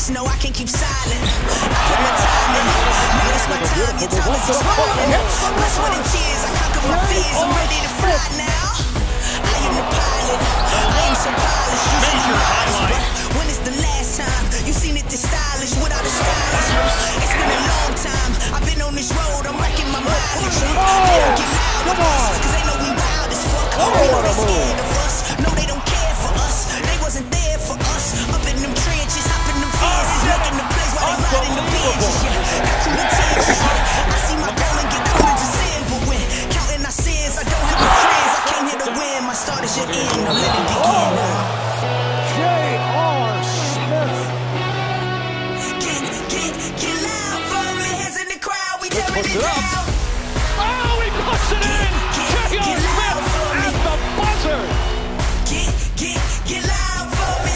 beast, no, I can't keep silent. I put my time in, now it's my time, your time is expiring. Blood, sweat, and tears, I conquer my fears, I'm ready to fly now. I am the pilot, I am so polished, usually modest, but when is the last time you seen it this stylish without a stylist? It's been a long time, I've been on this road, I'm wrecking my mileage. They don't get loud with us, cause they know we wild as fuck. We know they scared of us, no they don't care for us. They wasn't there for us, up in them trenches, hopping them fences, making the plays while they riding the benches. Yeah, got cool intentions, yeah. I see my goal and get caught into sin, but when counting our sins, I don't have no friends. I came here to win, my start is your end, now let it begin now. J.R. Smith. Get loud for me, hands in the crowd, we tearing it down. Oh, he puts it in! J.R. Smith at the buzzer! Get loud for me.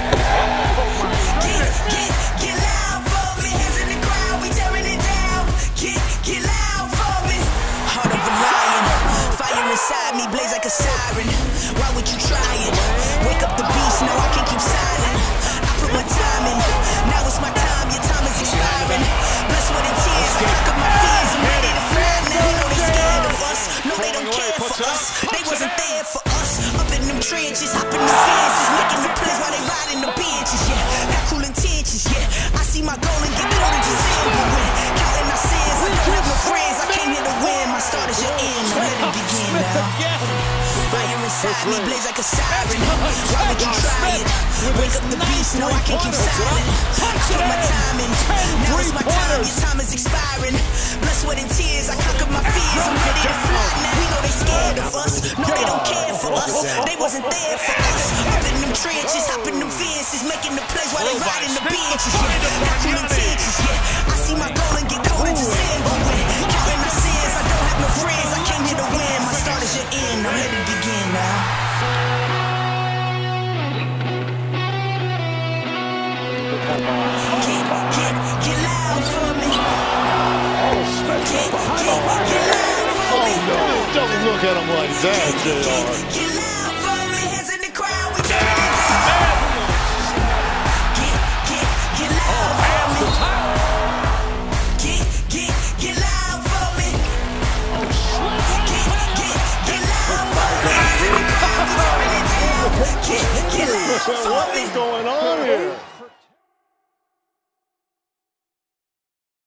Get loud for me, hands in the crowd, we tearing it down. Get loud for me. Heart of a lion, fire inside me, blaze like a siren. Why would you try it? Wake up the beast, no, I can't keep silent. I put my time in, now it's my time, your time is expiring. Blood, sweat, and tears, I conquer my fears, I'm ready to fly now. You know they scared of us, no they don't care for us. They wasn't there for us, up in them trenches, hopping the fences, making the plays while they riding the benches. Yeah, got cool intentions, yeah. I see my goal and get caught into sin, but when counting our sins, I don't have no friends. I came here to win, my start is your end, now let it begin now. Fire inside me, blaze like a siren. Why would you try it? Wake up the beast, no I can't keep silent. I put my time in, now it's my time, your time is expiring. Blood, sweat, and tears, I conquer my fears, I'm ready to fly now. We know they scared of us, no they don't care for us. They wasn't there for us, up in them trenches, hopping them fences, making the plays while they riding the benches. Yeah, got cool intentions, yeah. I see my goal and get caught into sin, but when counting our sins, I don't have no friends. I came here to win, my start is your end, now let it begin now. Get loud for me. Get loud for me. Don't look at him like that, J.R. Get loud for me, hands in the crowd, we turn it down. Get loud for me. Get loud for me. Get loud for me, hands in the crowd, we turn it down. Get loud for me. What is going on here?